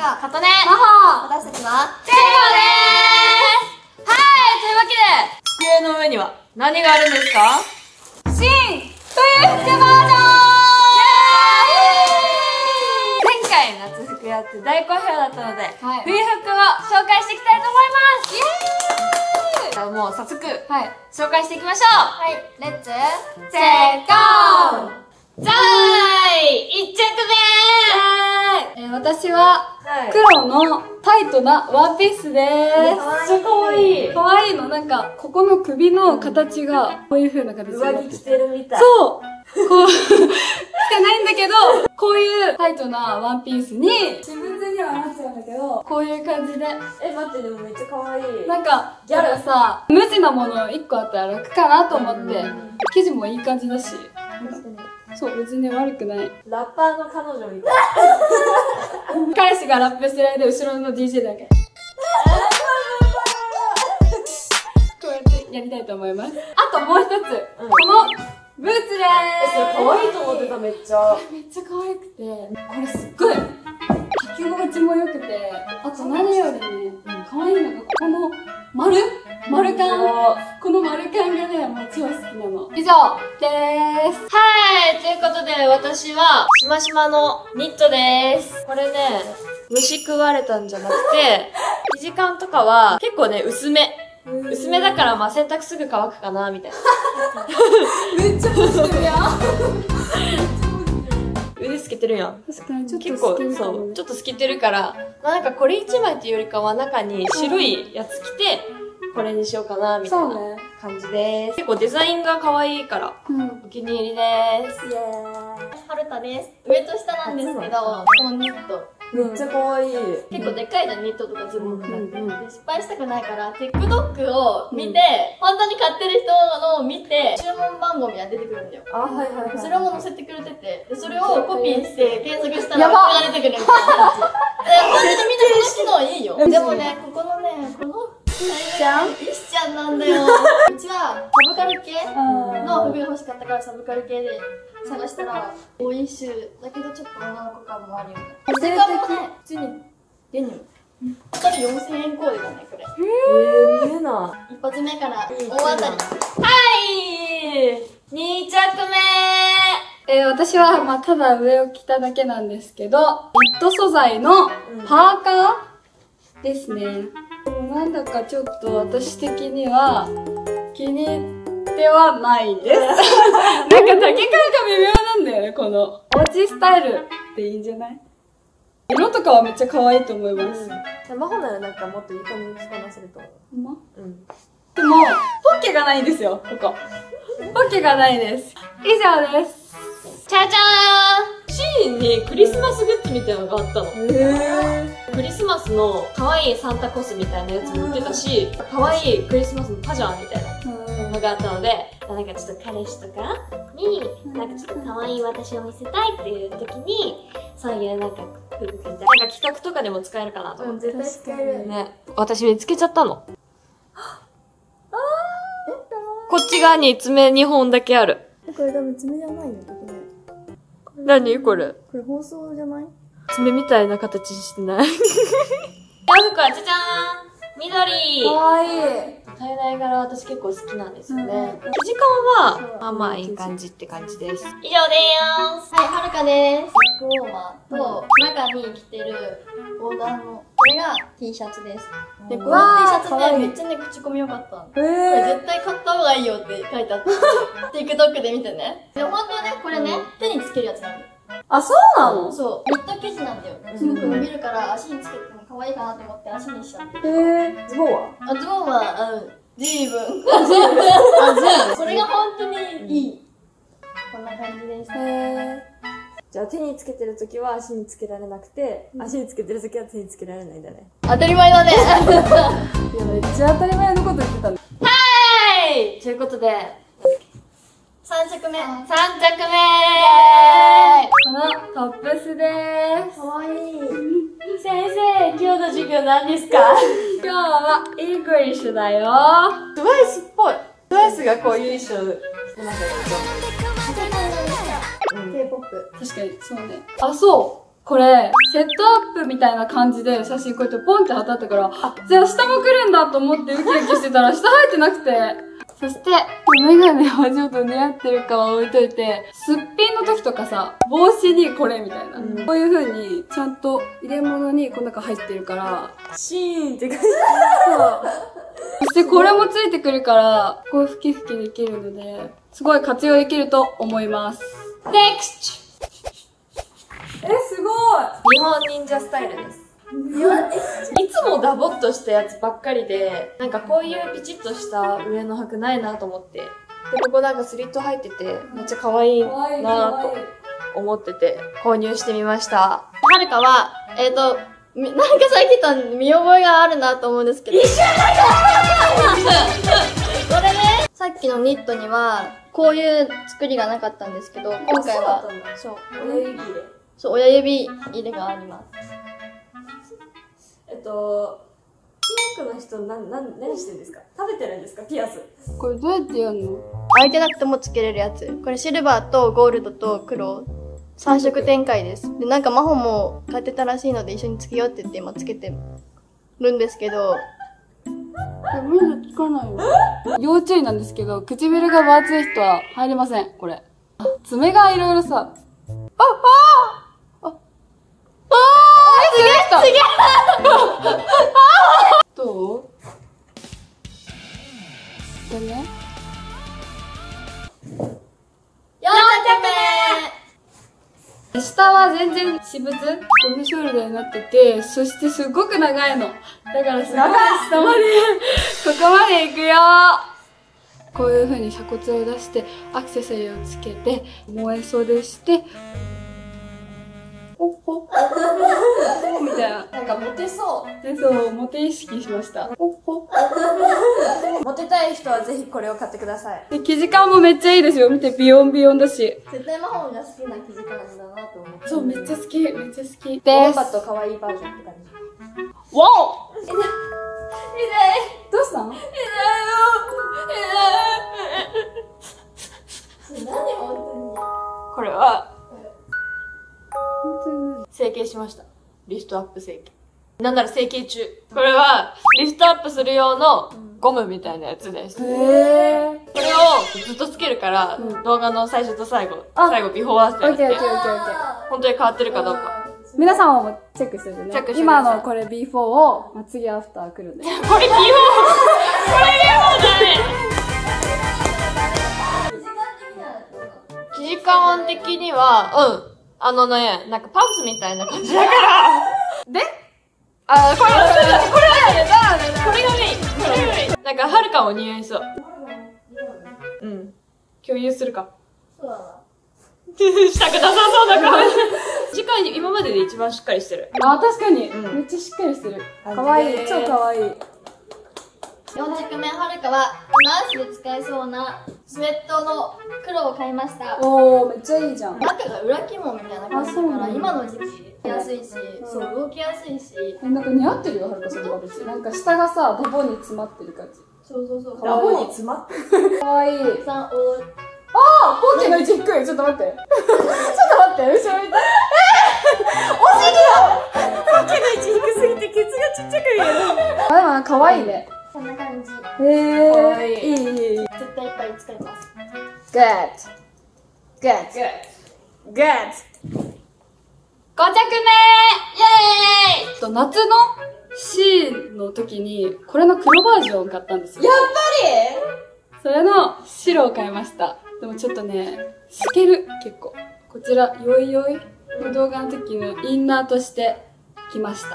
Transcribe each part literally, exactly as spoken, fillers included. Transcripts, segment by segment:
か、 かとね、 まほ、 私たちは、チェリコでーす。はい、というわけで、机の上には何があるんですか？ 新冬服バージョン。 前回夏服やって大好評だったので、 はい、 冬服を紹介していきたいと思います。イエーイ。じゃあもう早速、 はい、 紹介していきましょう。 はい、レッツ、チェッコー。 じゃーい、一着でーす。 えー、私は、黒のタイトなワンピースでーす。めっちゃかわいい。 かわいいの。なんか、ここの首の形が、こういう風な形になって上着着てるみたい。 そうこう、着てないんだけど、こういうタイトなワンピースに、私物にはなっちゃうんだけど、こういう感じで。 え、待って、でもめっちゃかわいい。 なんか、ギャルさ、無地なものいっこあったら楽かなと思って、生地もいい感じだし。そう、別に悪くない。 ラッパーの彼女みたい。 彼氏がラップしてる間、後ろの ディージェー だけ。こうやってやりたいと思います。あともう一つ、うん、このブーツでーす。 え、それ可愛いと思ってた、めっちゃ。 めっちゃ可愛くて、これすっごい履き心地も良くて、あと何よりね、可愛いのがここの丸丸感、この丸感がね、もう超好きなの。以上でーす。 はい、ということで私は、しましまのニットでーす。これね、虫食われたんじゃなくて、生地感とかは結構ね、薄め。薄めだからまあ洗濯すぐ乾くかな、みたいな。 めっちゃポジティブやん。 腕透けてるやん。 確かにちょっと結構、そう、ちょっと透けてるから、まあなんかこれ一枚っていうよりかは中に白いやつ着て、これにしようかな、みたいな感じでーす。結構デザインが可愛いから、うん、お気に入りでーす。イエーイ。はるたです。上と下なんですけど、このニット。 めっちゃ可愛い。 結構でかいじゃん、ニットとかズボンとかって。失敗したくないから、テックドッグを見て、本当に買ってる人のを見て、注文番号みたいなの出てくるんだよ。 あ、はいはいはい。 それも載せてくれてて、でそれをコピーして検索したら、これが出てくるみたいな感じ。で、本当にみんなこの機能いいよ。でもね、ここのね、この、 石ちゃん石ちゃんなんだよ。うちは、サブカル系の服が欲しかったから、サブカル系で探したら、ボーイッシュだけどちょっと女の子感もあるよね。 個性的。 普通にデニム。ふたりよんせんえんコーデだね、これ。 へぇー、見えない。 一発目から大当たり。はい、に着目。 えー、私は、まあ、ただ上を着ただけなんですけど、ニット素材のパーカーですね。でもなんだかちょっと私的には気に入ってはないです。なんか丈感が微妙なんだよね、この。おうちスタイルっていいんじゃない？色とかはめっちゃ可愛いと思います。 うん、マホならなんかもっといい感じに着こなせると思う。 ほんま？ うん。 でも、ポッケがないんですよ、ここ。ポッケがないです。以上です。 じゃじゃーん！シーンにクリスマスグッズみたいなのがあったの。 へー。 クリスマスの可愛いサンタコスみたいなやつも売ってたし、可愛いクリスマスのパジャマみたいなのがあったので、なんかちょっと彼氏とかに、なんかちょっと可愛い私を見せたいっていう時に、そういうなんか服みたいな、なんか企画とかでも使えるかなと思って。 うん、絶対使える。 ね。私見つけちゃったの。こっち側に爪にほんだけある。 これ多分爪じゃないよ、ここね。 何これ？ これ包装じゃない？ 爪みたいな形してない？洋服はじゃじゃーん！緑！ かわいい。 タイダイ柄私結構好きなんですよね。生地感は、まあまあいい感じって感じです。以上でーす。はい、はるかでーす。ネックウォーマーと、中に着てるボーダーの、これが T シャツです。で、この T シャツね、めっちゃね、口コミ良かったの。これ絶対買った方がいいよって書いてあって、TikTok で見てね。で、本当はね、これね、手につけるやつなんだよ。 あ、そうなの？ そう。ニット生地なんだよ。すごく伸びるから足につけても可愛いかなと思って足にしちゃって。 へー。 ズボンは？ あ、ズボンは、あの、随分。あ、随分。あ、随分。これが本当にいい。こんな感じです。 へー。 じゃあ手につけてるときは足につけられなくて、足につけてるときは手につけられないんだね。 当たり前だね。 いや、めっちゃ当たり前のこと言ってたね。 はーいということで、さん着目。さん着目このトップスでーす。 かわいい。 先生、今日の授業何ですか？ 今日はイングリッシュだよ。 トゥワイスっぽい。トゥワイスがこういう衣装してましたけど。 うん、K-ポップ。 確かに、そうね。あ、そう。 これ、セットアップみたいな感じで写真こうやってポンって貼ってあったから、あ、じゃあ下も来るんだと思ってウキウキしてたら下入ってなくて。そして、メガネはちょっと似合ってるかは置いといて、すっぴんの時とかさ、帽子にこれみたいな。うん、こういう風に、ちゃんと入れ物にこの中入ってるから、 シーンって感じ。 そう。そしてこれもついてくるから、こうふきふきできるので、すごい活用できると思います。 NEXT! え、すごい！ 日本忍者スタイルです。いつもダボっとしたやつばっかりで、なんかこういうピチッとした上の履ないなと思って。で、ここなんかスリット入ってて、めっちゃ可愛いなと思ってて、購入してみました。はるかは、えっと、なんかさっきと見覚えがあるなと思うんですけど。一緒だこれね、さっきのニットには、こういう作りがなかったんですけど、今回は、そう、 親指入れ。 そう、親指入れがあります。 えっと、ピンクの人、な、な、何してるんですか？食べてるんですか？ピアス。 これどうやってやるの？ 開いてなくてもつけれるやつ。これシルバーとゴールドと黒。さん色展開です。で、なんか真帆も買ってたらしいので一緒につけようって言って今つけてるんですけど。 え、みんなつかないよ。要注意なんですけど、唇が分厚い人は入りません、これ。あ、爪がいろいろさ。あ、ああああすげえすげえどうでね。 よん着目下は全然私物ゴムショルダーになってて、そしてすっごく長いの。だからすごい下まで、ここまで行くよ。こういう風に鎖骨を出して、アクセサリーをつけて、燃え袖して、ほっほっほっほみたいな。 なんかモテそう。 で、そう、モテ意識しました。ほっほっモテたい人はぜひこれを買ってください。 で、生地感もめっちゃいいですよ。見て、ビヨンビヨンだし。 絶対マホンが好きな生地感だなと思って。 そう、めっちゃ好き。めっちゃ好き。 オです。 ーパット可愛いバージョンって感じ。 わお痛い。痛い。 どうしたの？ 痛いよ。痛い。何本当に。 これは、 本当に整形しました。リフトアップ整形。なんなら整形中。これは、リフトアップする用のゴムみたいなやつです。 へー。 これをずっとつけるから、 うん、 動画の最初と最後、 あ最後ビフォーアフターやってオッケーオッケーオッケーオッケー。 本当に変わってるかどうか。 皆さんもチェックしててね。 チェックしてください今のこれ ビーフォー を、まあ、次アフター来るんで。 これビフォーこれビフォーだね生地感的には、うん。あのね、なんかパンツみたいな感じだから。 であ、これ、これはね、これがメイン。これがメイン。なんか、はるかも似合いそう。うん。共有するか。 そうだな。 したくなさそうだから。次回に今までで一番しっかりしてる。 あ、確かに、 うん、 めっちゃしっかりしてる。かわいい。超かわいい。 よん着目はるかは、ナースで使えそうなスウェットの黒を買いました。 おー、めっちゃいいじゃん。 中が裏起毛みたいな感じだから、今の時期着やすいし、 うん、 そう、動きやすいし。 え、なんか似合ってるよ、はるかさんの私。なんか下がさ、ダボに詰まってる感じ。 そうそうそう。 ダボに詰まってる。 かわいい。 さん、おー。 あー、ポーケの位置低い。ちょっと待って。ちょっと待って、後ろ見て。えー、お尻だポーケの位置低すぎてケツがちっちゃく見える。 あ、でもかわいいね。 こんな感じ。 へー。 かわいい。 いい、いい、いい。 絶対いっぱい使います。 Good. Good. Good. ご着目イエーイと、夏のシーンの時に、これの黒バージョンを買ったんですよ。 やっぱそれの白を買いました。でもちょっとね、透ける、結構。こちら、よいよいの動画の時のインナーとして着ました。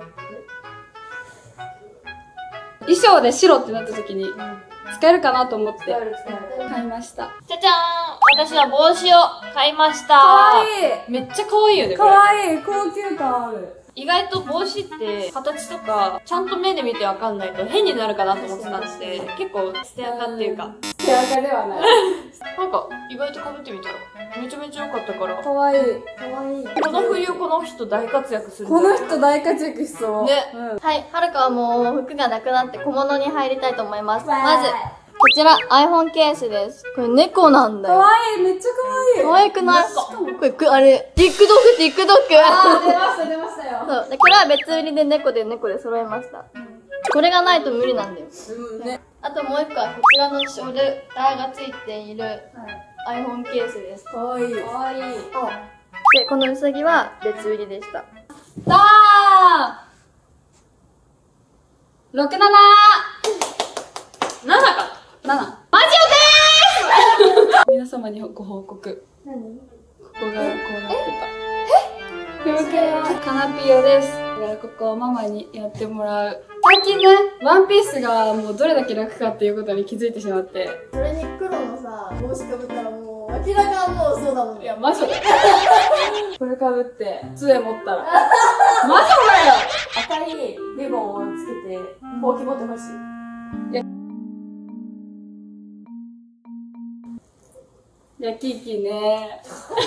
衣装で白ってなった時に、使えるかなと思って、買いました。 じゃじゃーん、私は帽子を買いました。 かわいい。 めっちゃ可愛いよね、 かわいい。高級感ある。 意外と帽子って形とかちゃんと目で見てわかんないと変になるかなと思ってたんで、結構捨て垢っていうか、 捨て垢ではない。 なんか意外と被ってみたらめちゃめちゃ良かったから、 かわいい。 かわいい。 この冬この人大活躍するんじこゃないの人大活躍しそう。 ね。 うん。 はい、はるかはもう服がなくなって小物に入りたいと思います。まず、 こちら iPhone ケースです。これ猫なんだよ。 かわいい、めっちゃかわいい。 かわいくない？これ、くあれ、TikTok、TikTok。 あー、出ました、出ましたよ。 そう。で、これは別売りで猫で猫で揃えました。これがないと無理なんだよ。 うんね。 あともう一個はこちらのショルダーがついている iPhone ケースです。 かわいい。かわいい。 で、このウサギは別売りでした。 だーろく、ななななか。 ななマジオでーす皆様にご報告。 何？ ここがこうなってた。ええカナピオです。だからここをママにやってもらう。最近ね、ワンピースがもうどれだけ楽かっていうことに気づいてしまって。 それに黒のさ、帽子かぶったらもう明らかもうそうだもんね。 いや、魔女だよ。これかぶって、杖持ったら。魔女だよ赤いリボンをつけて、ほうき持ってほしい。 いや、キーキーね。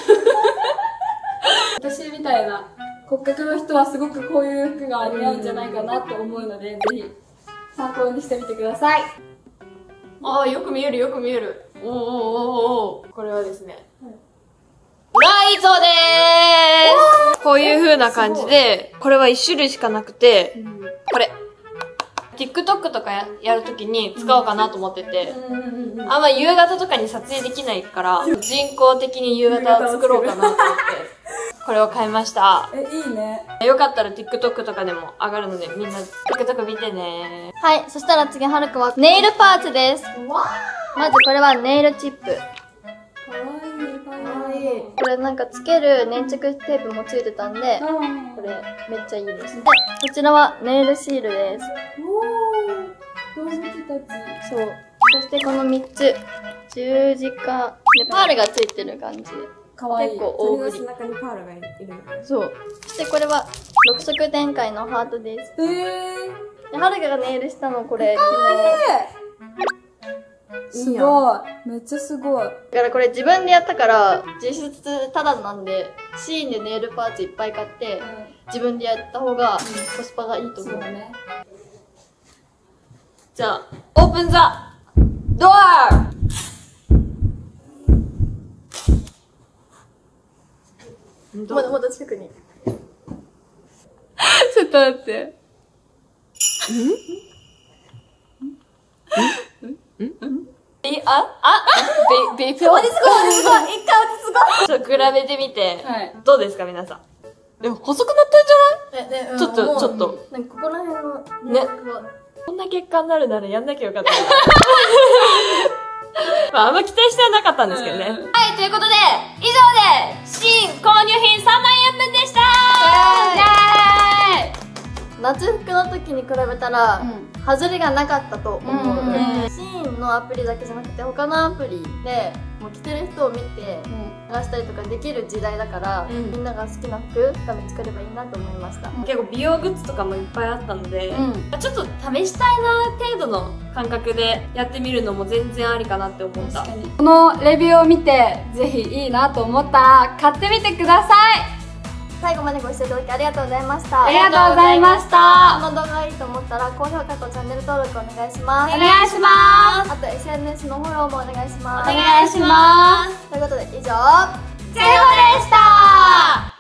私みたいな骨格の人はすごくこういう服が似合うんじゃないかなと思うので、ぜひ参考にしてみてください。 ああ、よく見えるよく見える。おーおーおーおー。これはですね、ライトでーす。こういう風な感じで、これは一種類しかなくて、これ。TikTok とか や, やるときに使おうかなと思ってて、あんま夕方とかに撮影できないから、人工的に夕方を作ろうかなと思って、これを買いました。 え、いいね。 よかったら TikTok とかでも上がるので、みんな TikTok 見てね。 はい、そしたら次、はるかはネイルパーツです。まずこれはネイルチップ。 かわいい、かわいい。 これなんかつける粘着テープもついてたんで、 うん。 これめっちゃいいです。で、こちらはネイルシールです。 おー、動物たち。 そう。そしてこのみっつ。十字架。で、パールがついてる感じ。 かわいい。 結構大ぶり。 中にパールがいるの。 そう。そしてこれはろく色展開のハートです。 えー。 で、はるかがネイルしたのこれ、昨すごい。めっちゃすごい。 日。だからこれ自分でやったから、実質タダなんで、シーインでネイルパーツいっぱい買って、自分でやった方がコスパがいいと思う。 そうだね。 じゃあ、オープンザドアまだまだ近くに。 ちょっと待って。 え、あ、あ、ベ、ベイプ落ち着こう、落ち着こう、一回落ち着こう。ちょっと比べてみて、 はいどうですか、皆さん。でも、細くなったんじゃないえ、で、 ちょっともうちょっと。 なんかここら辺のねこんな結果になるならやんなきゃよかったな。まあ、あんま期待してはなかったんですけどね。はい、ということで、以上で、新購入品さんまんえんぶんでしたーイェーイ夏服の時に比べたら、外れがなかったと思う。 うんうんうんシーンのアプリだけじゃなくて他のアプリでもう着てる人を見て探したりとかできる時代だから、 うんみんなが好きな服が見つかればいいなと思いました。 結構美容グッズとかもいっぱいあったので、 うんちょっと試したいな程度の感覚でやってみるのも全然ありかなって思った。 確かに。このレビューを見て、ぜひいいなと思ったら、買ってみてください。 最後までご視聴いただきありがとうございました。 ありがとうございました。 この動画がいいと思ったら高評価とチャンネル登録お願いします。 お願いします。 あと エスエヌエス のフォローもお願いします。 お願いします。 ということで以上、 ゼロでした。